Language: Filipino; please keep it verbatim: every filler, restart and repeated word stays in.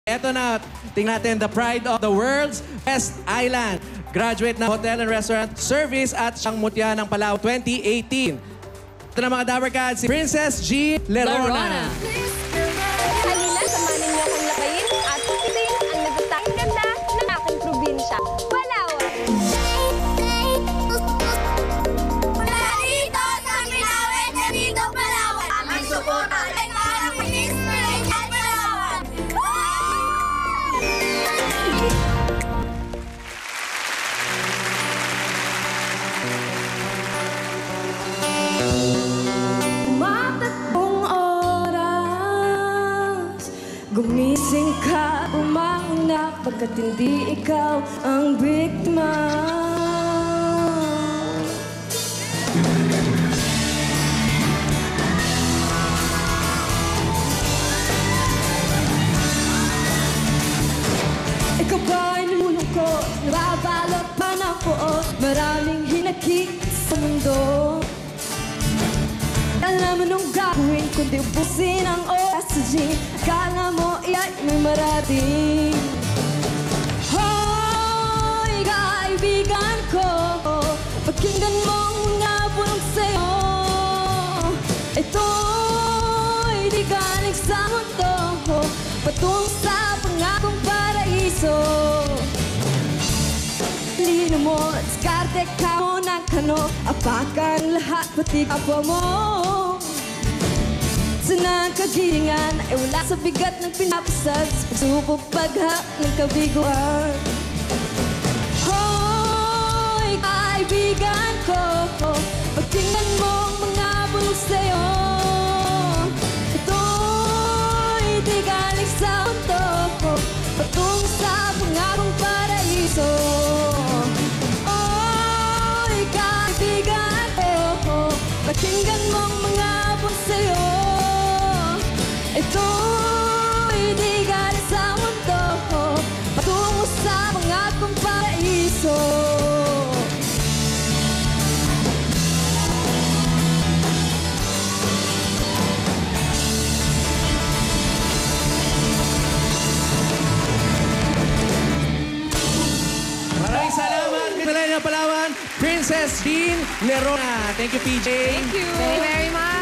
Eto na, tingnan natin the pride of the world's best island. Graduate ng Hotel and Restaurant Service at siyang mutya ng Palawan twenty eighteen. Ito na mga Dabber Cats, si Princess G. Lerona. Halina, samanin niyo akong lakayin at tingin ang nagtatang ganda ng aking probinsya, Palawan. Mula dito sa Millennial, dito Palawan. Ang suporta ay parang Millennial Palawan. Matatlong oras gumising ka, umanak pagkat hindi ikaw ang biktima. Ikaw ba'y nalulungkot, nababalot pa ng puot, maraming hinakit sa mundo. Alam mo nung gagawin kundi ubusin ang oras sa gym. Akala mo iya'y may marating. Hoy, kaibigan ko, pakinggan mo ang mga bulong sa'yo. Ito'y di galing sa mundo, patungo sa pangakong paraiso. Lino mo, diskarte ka mo ng kano, apakan lahat pati kapwa mo. Sa nakagiringan ay wala sa bigat ng pinapasag, sa pagsubok paghap ng kabiguan. Hoy, kaibigan ko, pagtingnan mo ang mga bulong sa'yo. Ito'y di galing sa mundo, patungo sa pangakong paraiso. Pakinggan mo ang mga abon sa'yo. Ito'y di galing sa mundo, patungo sa pangakong paraiso. Maraming salamat, Millennial Palawan, Princess G. Lerona. Thank you, P J. Thank you very much.